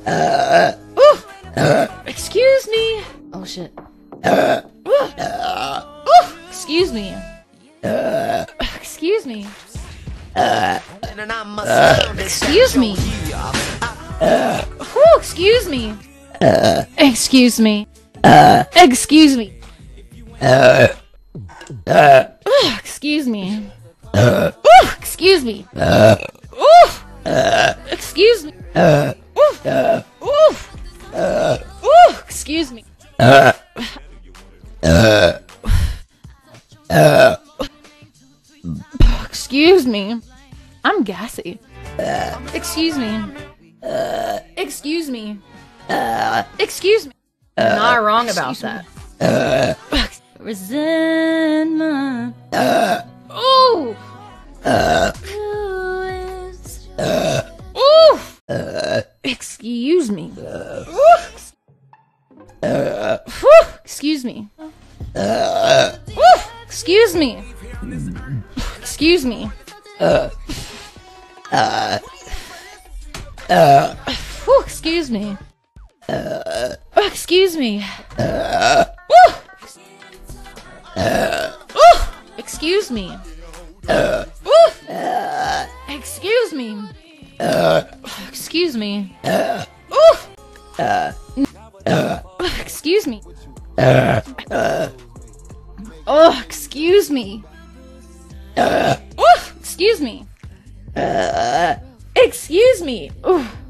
Excuse me. Oh shit. Excuse me. Excuse me. Excuse me. Excuse me. Excuse me. Excuse me. Excuse me. Excuse me. Excuse me. Excuse me. Excuse me. I'm gassy. Excuse me. Excuse me. Excuse me. You're not wrong about that. Resentment. Oh. Excuse me. Excuse me. Excuse me. Excuse me. Excuse me. Excuse me. Excuse me. Excuse me. Excuse me. Excuse me. Oh, excuse me. Excuse me. Excuse me.